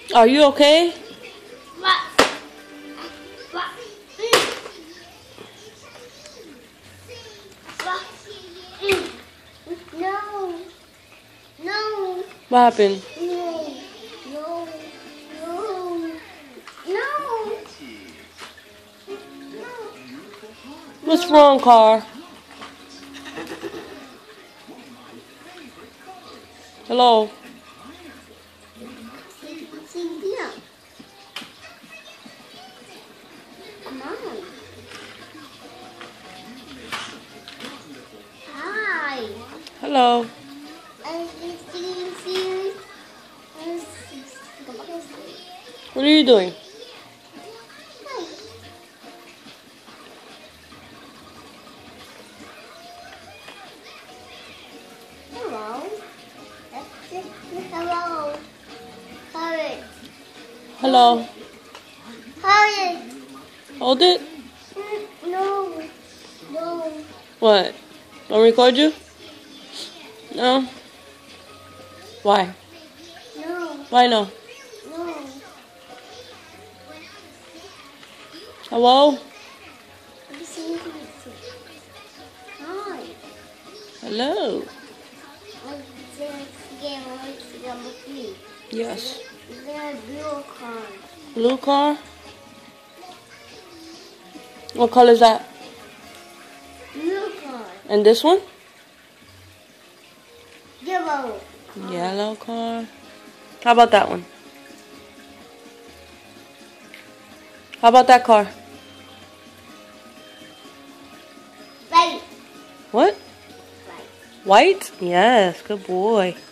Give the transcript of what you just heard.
Are you okay? No. No. What happened? No. No. No. No. What's wrong, Car? Hello? See here. Come on. Hi. Hello? What are you doing? Hello. Hello. Hurry. Hello? Hurry. Hold it? No. No. What? Don't record you? No? Why? No. Why no? No. Hello? Hi. Hello? Yes. Is there a blue car? Blue car? What color is that? Blue car. And this one? Yellow. Yellow car. How about that one? How about that car? White. What? White. White? Yes, good boy.